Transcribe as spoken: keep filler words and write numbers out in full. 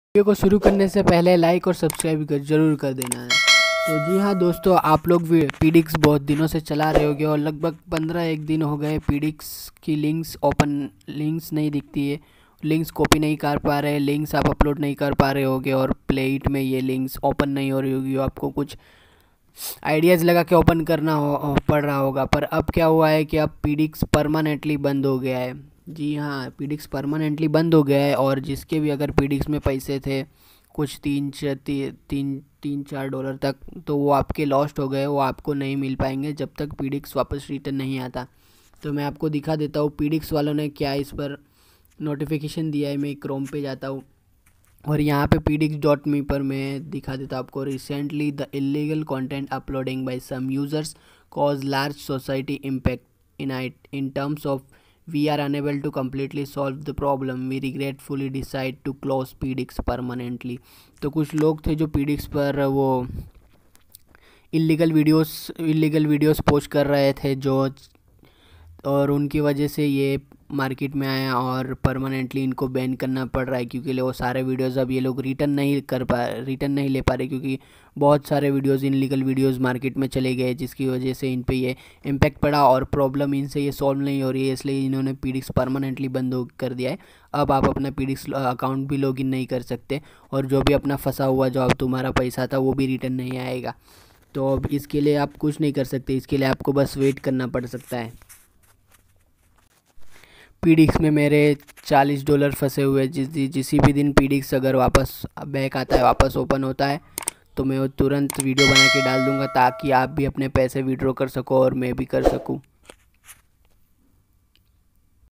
Video को शुरू करने से पहले लाइक और सब्सक्राइब कर जरूर कर देना है। तो जी हाँ दोस्तों, आप लोग भी पीडिक्स बहुत दिनों से चला रहे होगे और लगभग पंद्रह एक दिन हो गए पीडिक्स की लिंक्स ओपन लिंक्स नहीं दिखती है, लिंक्स कॉपी नहीं कर पा रहे, लिंक्स आप अपलोड नहीं कर पा रहे होगे और प्लेट में ये लिंक्स ओपन नहीं हो रही होगी। आपको कुछ आइडियाज़ लगा के ओपन करना हो पड़ रहा होगा, पर अब क्या हुआ है कि अब पीडिक्स परमानेंटली बंद हो गया है। जी हाँ, पीडिक्स परमानेंटली बंद हो गया है और जिसके भी अगर पीडिक्स में पैसे थे कुछ तीन च- ती, तीन तीन चार डॉलर तक, तो वो आपके लॉस्ट हो गए, वो आपको नहीं मिल पाएंगे जब तक पीडिक्स वापस रिटर्न नहीं आता। तो मैं आपको दिखा देता हूँ पीडिक्स वालों ने क्या इस पर नोटिफिकेशन दिया है। मैं क्रोम पे जाता हूँ और यहाँ पे पीडिक्स डॉट मी पर मैं दिखा देता हूँ आपको। Recently the illegal content uploading by some users cause large society impact in it in terms of we are unable to completely solve the problem, we regretfully decide to close pdix permanently। तो कुछ लोग थे जो pdix पर वो illegal videos illegal videos post कर रहे थे जो, और उनकी वजह से ये मार्केट में आया और परमानेंटली इनको बैन करना पड़ रहा है, क्योंकि वो सारे वीडियोस अब ये लोग रिटर्न नहीं कर पा रिटर्न नहीं ले पा रहे, क्योंकि बहुत सारे वीडियोस इनलीगल वीडियोस मार्केट में चले गए, जिसकी वजह से इन पे ये इम्पैक्ट पड़ा और प्रॉब्लम इनसे ये सॉल्व नहीं हो रही है। इसलिए इन्होंने पीडिक्स परमानेंटली बंद हो कर दिया है। अब आप अपना पीडिक्स अकाउंट भी लॉगिन नहीं कर सकते और जो भी अपना फंसा हुआ जो अब तुम्हारा पैसा था वो भी रिटर्न नहीं आएगा। तो अब इसके लिए आप कुछ नहीं कर सकते, इसके लिए आपको बस वेट करना पड़ सकता है। पीडिक्स में मेरे चालीस डॉलर फंसे हुए, जिस जिस भी दिन पीडिक्स अगर वापस बैक आता है, वापस ओपन होता है, तो मैं वो तुरंत वीडियो बना के डाल दूंगा ताकि आप भी अपने पैसे विड्रॉ कर सको और मैं भी कर सकूं।